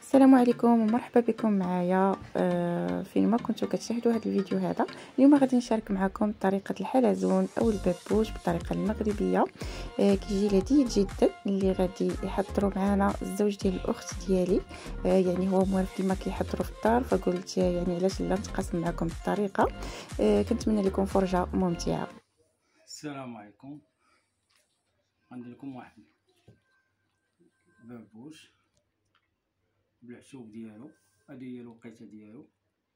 السلام عليكم ومرحبا بكم معايا فين ما كنتو كتشاهدوا هذا الفيديو. هذا اليوم غادي نشارك معكم طريقه الحلزون او البابوش بالطريقه المغربيه. كيجي لذيذ جدا اللي غادي يحضروا معنا الزوج ديال الاخت ديالي. يعني هو موالف كما كيحضروا في الدار، فقلت يعني علاش لا نتقاسم معكم الطريقه. كنتمنى لكم فرجه ممتعه. السلام عليكم. عندي لكم واحد بابوش بالعشوب ديالو، هذه هي الوقيته ديالو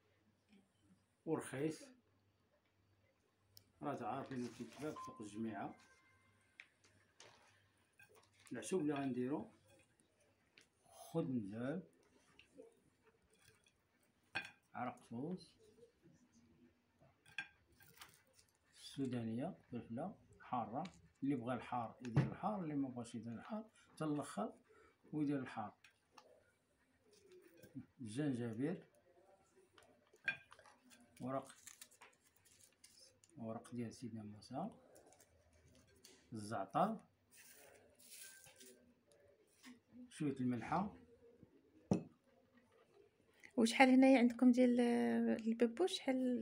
ورخيص، راه عارفين كيتباع في سوق الجميعه. العشوب اللي غنديرو خبزال، عرق سوس، السودانيه، فلفله حاره، اللي بغى الحار يدير الحار، اللي ما بغاش يدير الحار حتى الاخر ويدير الحار. الجنجبير، ورق ديال سيدنا موسى، الزعتر، شويه الملحه. وشحال هنايا عندكم ديال البابوش؟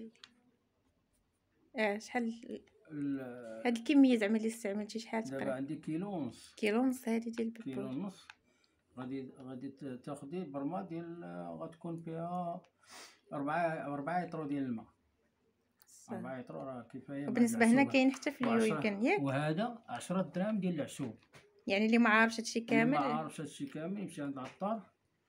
شحال هاد الكميه زعما اللي استعملتي؟ شحال دابا تقريبا؟ عندي كيلو ونص. كيلو ونص هادي ديال البابوش. كيلو ونص. غادي تاخدي برمه ديال غتكون فيها 4 يطرو ديال الماء. 4 يطرو راه كفايه. وبالنسبه هنا كاين حتى في اليويكان ياك؟ وهذا 10 دراهم ديال العشوب. يعني اللي ما عارفش هادشي كامل، اللي ما عارفش هادشي كامل يمشي عند العطار،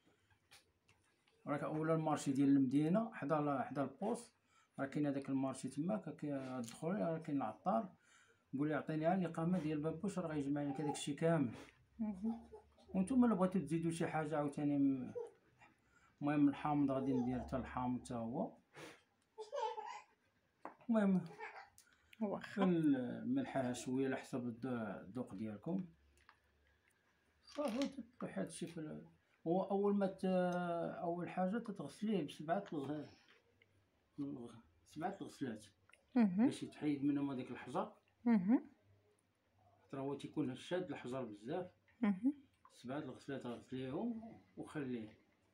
راك اولا المارشي ديال المدينه حدا البوست، راه كاين هذاك المارشي تماك كتدخلي، راه كاين العطار، قولي عطيني الاقامه ديال بابوش، راه غيجمع لك هذاك الشيء كامل. وانتم الا بغيتو تزيدوا شي حاجه عاوتاني، المهم الحامض غادي ندير حتى الحامض حتى هو. المهم واخا الملح شويه على حسب الذوق ديالكم. صافي تطيح هادشي هو اول حاجه تتغسليه بسبعه الغسلات باش يتحيد منهم هذاك الحجر. ترى هو تيكون شاد الحجر بزاف. 7 الغسلات غسليهم وخليه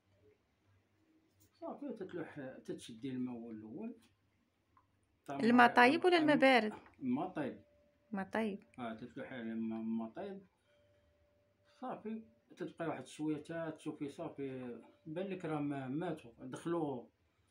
صافي. تتشدي الماء هو الاول. الماء طايب ولا الماء بارد؟ الماء طايب. ما طيب. تتلوحي على الماء طايب صافي. تتبقاي واحد شويه حتى تشوفي صافي بان لك راه ماتوا، دخلوه.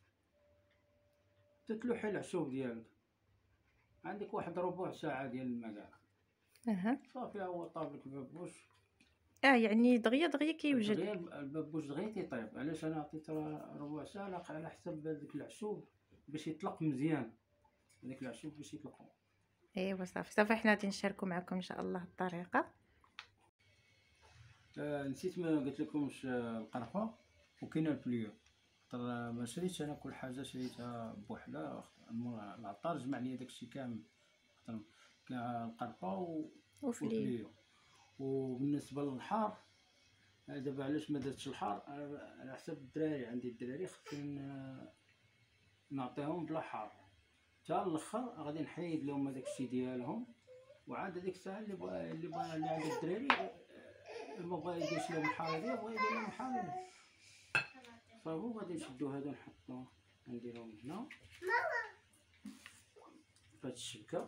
تتلوحي العشوب ديالك، عندك واحد ربع ساعه ديال الماء كاع. صافي هو طاب لك البابوش. يعني دغيا كيوجد. دغيا البابوش دغيا تيطيب. علاش انا عطيت ربع ساعه؟ على حسب هذاك العشوب باش يطلق مزيان، هذاك العشوب باش يطلقوا. ايوا صافي حنا غادي نشاركوا معكم ان شاء الله الطريقه. نسيت ما قلت لكمش القرفه وكاين البليو. خاطر ما شريتش انا كل حاجه، شريتها بوحده. العطار جمع لي داكشي كامل، خاطر كاين القرفه وفليو. وبالنسبه للحار، دابا علاش ما درتش الحار؟ على حسب الدراري. عندي الدراري خصني نعطيهم بلا حار حتى الاخر. غادي نحيد لهم هذاك الشيء ديالهم، وعاد هذيك الساعه اللي عند الدراري ما بغا يديرش لهم الحار هذه، بغا يدير لهم الحار صافي. غادي نشدو هادو نحطو نديرهم هنا فهاد الشبكه.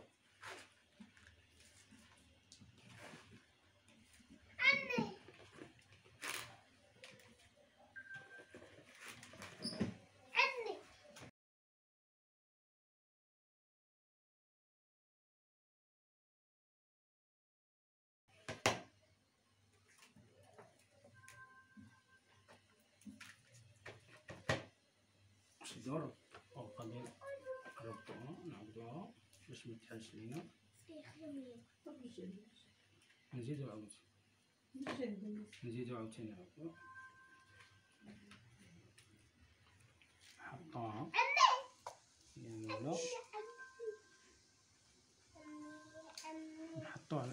شدور غادي نعاودوها باش متحالش لينا. نزيدو عاوتاني نحطوها الاولى، نحطوها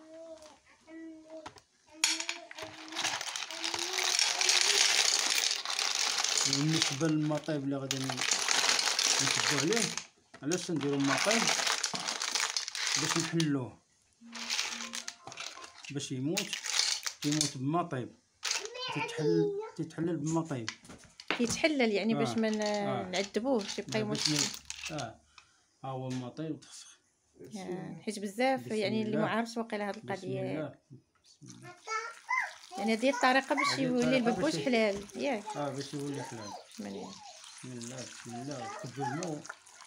بالنسبه للماء طايب اللي غادي نشدو عليه. علاش نديرو الماء طايب؟ باش نحلوه، باش يموت بما طيب. تتحلل بالماء طيب. كيتحلل يعني باش ما آه. نعذبوهش يبقى يموت. ها هو الماء طيب وتخسخ. حيت بزاف بسم يعني اللي الله. ما عارفش واقيلا هاد بسم القضيه، الله. يعني هذه الطريقه باش هذه يولي الطريقة الببوش باش حلال ياك. باش يولي حلال. مليح. بسم الله بسم الله تكبوا الماء.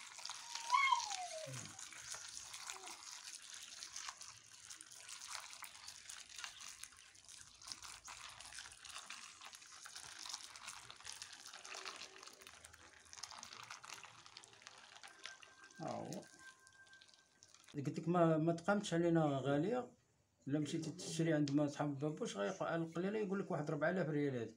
هو قلت لك ما تقامتش علينا غاليه. الا مشيتي تشري عند ما صحاب البابوش على القليله يقول لك واحد 4000 ريال. هذه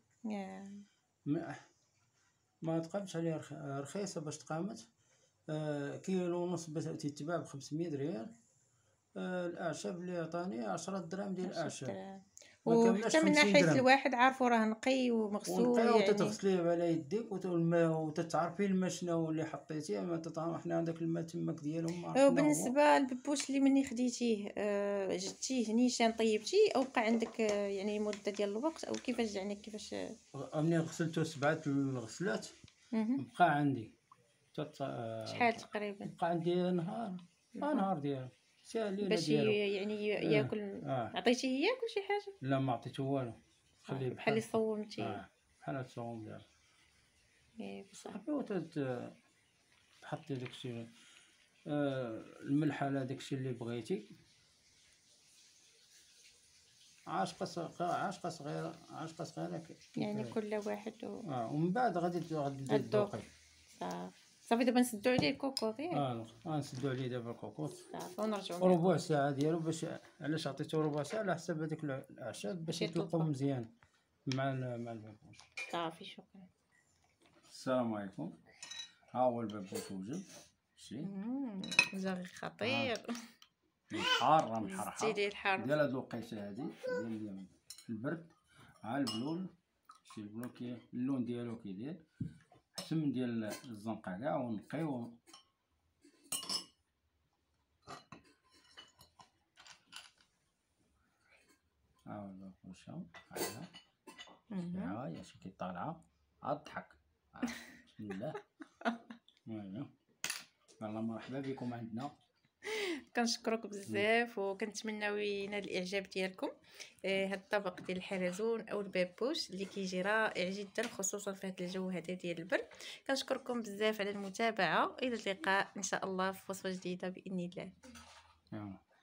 ما تقامتش عليها رخيصه باش تقامت. كيلو ونص باش تتباع ب 500 ريال. الاعشاب اللي عطاني 10 دراهم ديال الاعشاب، ما كاملاش وحتى من 50 ناحيه درهم. الواحد عارفو راه نقي ومغسول ونقيو يعني. تتغسليه على يديك وتتعرفي الماء شنو اللي حطيتيه. ما تطعم حنا هذاك الماء تماك ديالهم ما عرفنا هو. وبالنسبه للببوش اللي مني خديتيه جبتيه نيشان طيبتيه او بقى عندك يعني مده ديال الوقت او كيفاش يعني كيفاش؟ ملي غسلته 7 الغسلات بقى عندي شحال تقريبا؟ بقى عندي نهار ديالو ساهلين باش ديالو. يعني ياكل. عطيتيه ياكل شي حاجه؟ لا ما عطيته والو. خليه بحال اللي صومتيه. بحال الصوم ديالو. بصح تحطي داكشي الملح على داكشي اللي بغيتي. عاشقه صغيره يعني كل واحد ومن بعد غادي تذوقي. صافي دابا نسدو عليه الكوكوط ياك. نسدو عليه دابا الكوكوط صافي ونرجعو ربع ساعه ديالو. باش علاش عطيته ربع ساعه؟ على حساب هذاك الاعشاب باش يطلقوا مزيان مع البابوش. صافي شكرا. السلام عليكم. ها هو البابوش وجد. شتي زاغي خطير. حار راه محرحه ديال هاد الوقيته هادي ديال البرد. ها البلول. شتي البلول اللون ديالو كيدير حسم ديال الزنقه كاع ونقيو. ها هو البابوش هاهي شتي كي طالعه اضحك. بسم الله. يلا مرحبا بكم عندنا. كنشكرك بزاف وكنتمناو ينال الاعجاب ديالكم هاد الطبق ديال الحلزون او البابوش اللي كيجي رائع جدا خصوصا في هذا الجو هذا ديال البرد. كنشكركم بزاف على المتابعه، الى اللقاء ان شاء الله في وصفه جديده باذن الله.